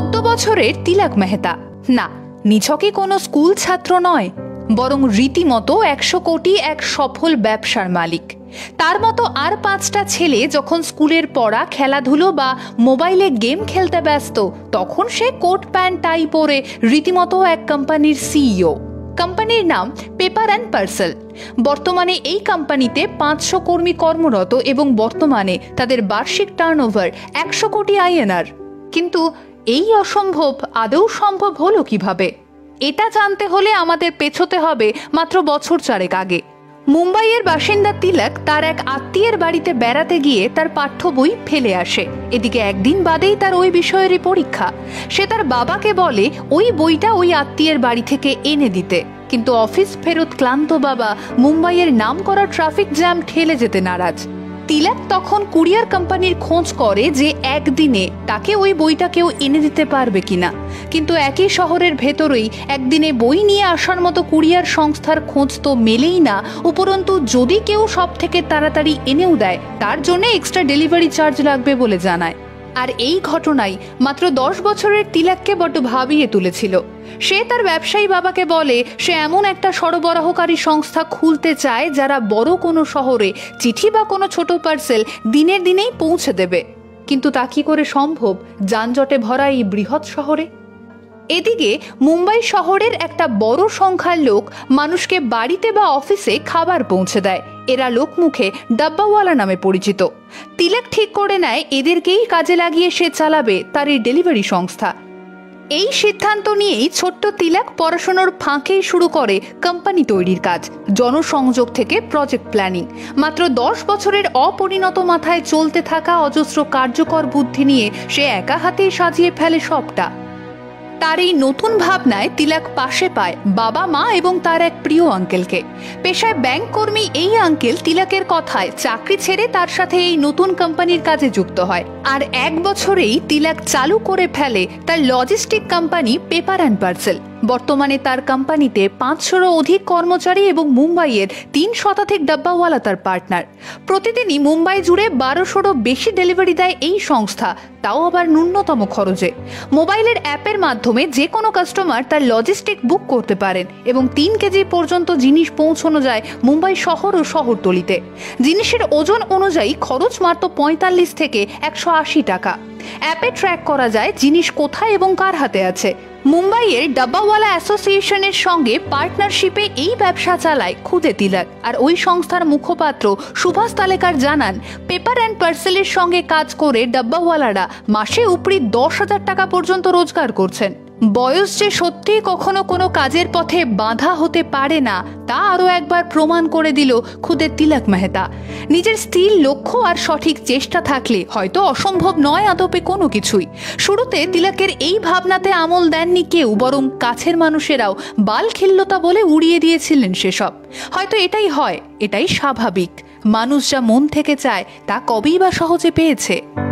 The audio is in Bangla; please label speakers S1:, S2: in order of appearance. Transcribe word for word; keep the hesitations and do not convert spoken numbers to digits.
S1: চোদ্দ বছরের তিলক মেহতা না নিছকে কোনো স্কুল ছাত্র নয়, বরং রীতিমতো একশো কোটি এক সফল ব্যবসার মালিক। তার মতো আর পাঁচটা ছেলে যখন স্কুলের পড়া, খেলাধুলো বা মোবাইলে গেম খেলতে ব্যস্ত, তখন সে কোট প্যান্ট টাই পরে রীতিমতো এক কোম্পানির সিইও। কোম্পানির নাম পেপার অ্যান্ড পার্সেল। বর্তমানে এই কোম্পানিতে পাঁচশো কর্মী কর্মরত এবং বর্তমানে তাদের বার্ষিক টার্নওভার একশো কোটি আইএনআর। কিন্তু এই অসম্ভব আদৌ সম্ভব হলো কিভাবে? এটা জানতে হলে আমাদের পেছোতে হবে মাত্র বছর চারেক আগে। মুম্বাইয়ের বাসিন্দা তিলক তার এক আত্মীয়ের বাড়িতে বেড়াতে গিয়ে তার পাঠ্য বই ফেলে আসে। এদিকে একদিন বাদেই তার ওই বিষয়েরই পরীক্ষা। সে তার বাবাকে বলে ওই বইটা ওই আত্মীয়ের বাড়ি থেকে এনে দিতে, কিন্তু অফিস ফেরত ক্লান্ত বাবা মুম্বাইয়ের নাম করা ট্রাফিক জ্যাম ঠেলে যেতে নারাজ। তিলক তখন কুরিয়ার কোম্পানির খোঁজ করে যে একদিনে তাকে ওই বইটা কেউ এনে দিতে পারবে কিনা, কিন্তু একই শহরের ভেতরেই একদিনে বই নিয়ে আসার মতো কুরিয়ার সংস্থার খোঁজ তো মেলেই না, উপরন্তু যদি কেউ সব থেকে তাড়াতাড়ি এনেও দেয় তার জন্য এক্সট্রা ডেলিভারি চার্জ লাগবে বলে জানায়। আর এই ঘটনাই মাত্র দশ বছরের তিলককে বড্ড ভাবিয়ে তুলেছিল। সে তার ব্যবসায়ী বাবাকে বলে সে এমন একটা সরবরাহকারী সংস্থা খুলতে চায় যারা বড় কোনো শহরে চিঠি বা কোনো ছোট পার্সেল দিনের দিনেই পৌঁছে দেবে। কিন্তু তা কি করে সম্ভব যানজটে ভরা এই বৃহৎ শহরে? এদিকে মুম্বাই শহরের একটা বড় সংখ্যার লোক মানুষকে বাড়িতে বা অফিসে খাবার পৌঁছে দেয়। এরা লোকমুখে ডাব্বাওয়ালা নামে পরিচিত। তিলক ঠিক করে নেয় এদেরকেই কাজে লাগিয়ে সে চালাবে তার এই ডেলিভারি সংস্থা। এই সিদ্ধান্ত নিয়েই ছোট্ট তিলক পড়াশোনার ফাঁকেই শুরু করে কোম্পানি তৈরির কাজ, জনসংযোগ থেকে প্রজেক্ট প্ল্যানিং। মাত্র দশ বছরের অপরিণত মাথায় চলতে থাকা অজস্র কার্যকর বুদ্ধি নিয়ে সে একা হাতেই সাজিয়ে ফেলে সবটা। তার এই নতুন ভাবনায় তিলক পাশে পায় বাবা মা এবং তার এক প্রিয় আঙ্কেলকে। পেশায় ব্যাংক কর্মী এই আঙ্কেল তিলকের কথায় চাকরি ছেড়ে তার সাথে এই নতুন কোম্পানির কাজে যুক্ত হয়। আর এক বছরেই তিলক চালু করে ফেলে তার logistic company paper and parcel. বর্তমানে তার কোম্পানিতে পাঁচশোরও অধিক কর্মচারী এবং মুম্বাইয়ের তিন শতাধিক ডাব্বাওয়ালা তার পার্টনার। প্রতিদিনই মুম্বাই জুড়ে বারোশোরও বেশি ডেলিভারি দেয় এই সংস্থা, তাও আবার ন্যূনতম খরচে। মোবাইলের অ্যাপের মাধ্যমে যে কোনো কাস্টমার তার লজিস্টিক বুক করতে পারেন এবং তিন কেজি পর্যন্ত জিনিস পৌঁছানো যায় মুম্বাই শহর ও শহরতলিতে। জিনিসের ওজন অনুযায়ী খরচ মাত্র পঁয়তাল্লিশ থেকে একশো আশি টাকা। অ্যাপে ট্র্যাক করা যায় জিনিস কোথায় এবং কার হাতে আছে। মুম্বাইয়ের ডাব্বাওয়ালা অ্যাসোসিয়েশনের সঙ্গে পার্টনারশিপে এই ব্যবসা চালায় খুদে তিলক। আর ওই সংস্থার মুখপাত্র সুভাষ তালেকার জানান, পেপার অ্যান্ড পার্সেলের সঙ্গে কাজ করে ডাব্বাওয়ালারা মাসে উপরি দশ হাজার টাকা পর্যন্ত রোজগার করছেন। বয়স যে সত্যি কখনো কোনো কাজের পথে বাধা হতে পারে না তা আরও একবার প্রমাণ করে দিল খুদে তিলক মেহতা। নিজের স্থির লক্ষ্য আর সঠিক চেষ্টা থাকলে হয়তো অসম্ভব নয় আদপে কোনো কিছুই। শুরুতে তিলকের এই ভাবনাতে আমল দেননি কেউ, বরং কাছের মানুষেরাও বালখিল্যতা বলে উড়িয়ে দিয়েছিলেন সেসব। হয়তো এটাই হয়, এটাই স্বাভাবিক। মানুষ যা মন থেকে চায় তা কবেই বা সহজে পেয়েছে।